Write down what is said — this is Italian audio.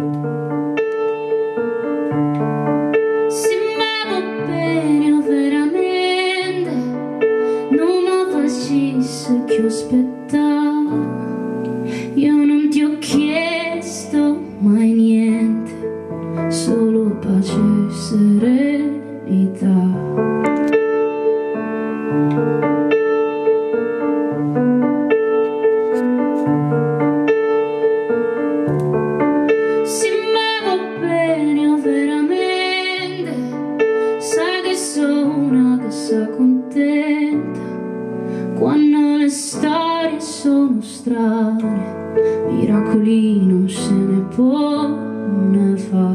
Se me va bene veramente, non mi facessi più aspettare. Io non ti ho chiesto mai niente, solo pace e serenità. Contenta quando le storie sono strane, miracoli non se ne può ne fare.